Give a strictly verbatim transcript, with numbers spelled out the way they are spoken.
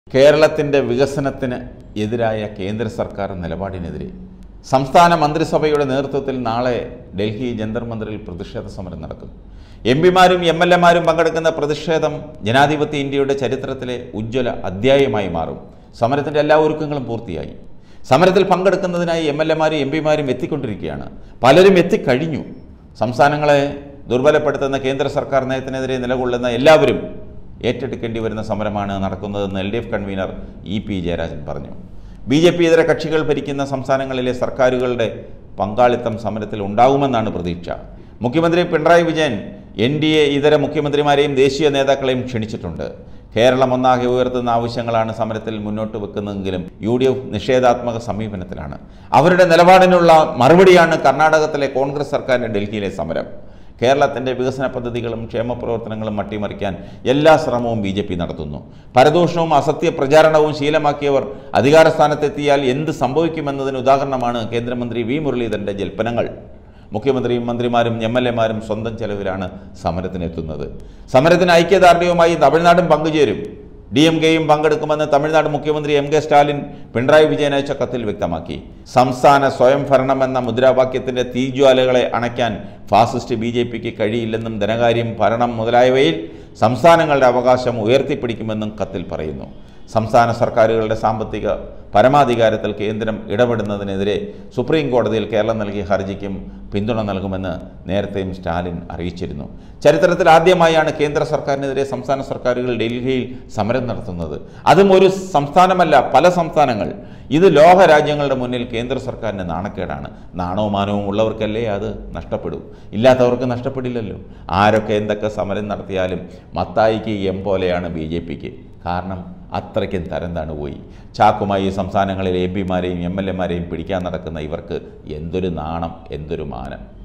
കേരളത്തിൻ്റെ വികസനത്തിന് എതിരായ കേന്ദ്ര സർക്കാർ നിലപാടിനെതിരെ സംസ്ഥാന മന്ത്രിസഭയുടെ നേതൃത്വത്തിൽ നാളെ ഡൽഹി ജന്തർ മന്ദിറിൽ പ്രതിഷേധ സമരം നടക്കും. എം പിമാരും എം എൽ എമാരും പങ്കെടുക്കുന്ന പ്രതിഷേധം ജനാധിപത്യ ഇന്ത്യയുടെ ചരിത്രത്തിലെ ഉജ്ജ്വല അധ്യായമായി മാറും. സമരത്തിൻ്റെ എല്ലാ ഒരുക്കങ്ങളും പൂർത്തിയായി. സമരത്തിൽ പങ്കെടുക്കുന്നതിനായി എം എൽ എമാരും എം പിമാരും എത്തിക്കൊണ്ടിരിക്കുകയാണ്. പലരും എത്തിക്കഴിഞ്ഞു. സംസ്ഥാനങ്ങളെ ദുർബലപ്പെടുത്തുന്ന കേന്ദ്ര സർക്കാർ നയത്തിനെതിരെ നിലകൊള്ളുന്ന എല്ലാവരും ഏറ്റെടുക്കേണ്ടി വരുന്ന സമരമാണ് നടക്കുന്നതെന്ന് L D F convener E P Jayarajan പറഞ്ഞു. ബി ജെ പി ഇതര കക്ഷികൾ ഭരിക്കുന്ന സംസ്ഥാനങ്ങളിലെ സർക്കാരുകളുടെ പങ്കാളിത്തം സമരത്തിൽ ഉണ്ടാകുമെന്നാണ് പ്രതീക്ഷ. മുഖ്യമന്ത്രി Pinarayi Vijayan N D A ഇതര മുഖ്യമന്ത്രിമാരെയും ദേശീയ നേതാക്കളെയും ക്ഷണിച്ചിട്ടുണ്ട്. കേരളം ഒന്നാകെ ഉയർത്തുന്ന ആവശ്യങ്ങളാണ് സമരത്തിൽ മുന്നോട്ട് വെക്കുന്നതെങ്കിലും യു ഡി എഫ് നിഷേധാത്മക സമീപനത്തിലാണ്. അവരുടെ നിലപാടിനുള്ള മറുപടിയാണ് കർണാടകത്തിലെ കോൺഗ്രസ് സർക്കാരിൻ്റെ ഡൽഹിയിലെ സമരം. കേരളത്തിൻ്റെ വികസന പദ്ധതികളും ക്ഷേമ പ്രവർത്തനങ്ങളും അട്ടിമറിക്കാൻ എല്ലാ ശ്രമവും ബി ജെ പി നടത്തുന്നു. പരദൂഷണവും അസത്യ പ്രചാരണവും ശീലമാക്കിയവർ അധികാരസ്ഥാനത്തെത്തിയാൽ എന്ത് സംഭവിക്കുമെന്നതിന് ഉദാഹരണമാണ് കേന്ദ്രമന്ത്രി വി മുരളീധരൻ്റെ ജൽപ്പനങ്ങൾ. മുഖ്യമന്ത്രിയും മന്ത്രിമാരും എം എൽ എമാരും സ്വന്തം ചെലവിലാണ് സമരത്തിനെത്തുന്നത്. സമരത്തിന് ഐക്യദാർഢ്യവുമായി തമിഴ്നാടും പങ്കുചേരും. ഡി എം കെയും പങ്കെടുക്കുമെന്ന് തമിഴ്നാട് മുഖ്യമന്ത്രി എം കെ സ്റ്റാലിൻ പിണറായി വിജയൻ അയച്ച കത്തിൽ വ്യക്തമാക്കി. സംസ്ഥാന സ്വയം ഭരണമെന്ന മുദ്രാവാക്യത്തിൻ്റെ തീജ്വാലകളെ അണയ്ക്കാൻ ഫാസിസ്റ്റ് ബി ജെ പിക്ക് കഴിയില്ലെന്നും ധനകാര്യം, ഭരണം മുതലായവയിൽ സംസ്ഥാനങ്ങളുടെ അവകാശം ഉയർത്തിപ്പിടിക്കുമെന്നും കത്തിൽ പറയുന്നു. സംസ്ഥാന സർക്കാരുകളുടെ സാമ്പത്തിക പരമാധികാരത്തിൽ കേന്ദ്രം ഇടപെടുന്നതിനെതിരെ സുപ്രീം കോടതിയിൽ കേരളം നൽകിയ ഹർജിക്കും പിന്തുണ നൽകുമെന്ന് നേരത്തെയും സ്റ്റാലിൻ അറിയിച്ചിരുന്നു. ചരിത്രത്തിൽ ആദ്യമായാണ് കേന്ദ്ര സർക്കാരിനെതിരെ സംസ്ഥാന സർക്കാരുകൾ ഡൽഹിയിൽ സമരം നടത്തുന്നത്. അതും ഒരു സംസ്ഥാനമല്ല, പല സംസ്ഥാനങ്ങൾ. ഇത് ലോക രാജ്യങ്ങളുടെ മുന്നിൽ കേന്ദ്ര സർക്കാരിന് നാണക്കേടാണ്. നാണവും മാനവും ഉള്ളവർക്കല്ലേ അത് നഷ്ടപ്പെടൂ, ഇല്ലാത്തവർക്ക് നഷ്ടപ്പെടില്ലല്ലോ. ആരൊക്കെ എന്തൊക്കെ സമരം നടത്തിയാലും മത്തായിക്ക് എം പോലെയാണ് ബി ജെ പിക്ക്. കാരണം അത്രയ്ക്കും തരം താണുപോയി. ചാക്കുമായി സംസ്ഥാനങ്ങളിലെ എം പിമാരെയും എം എൽ എമാരെയും പിടിക്കാൻ നടക്കുന്ന ഇവർക്ക് എന്തൊരു നാണം, എന്തൊരു മാനം.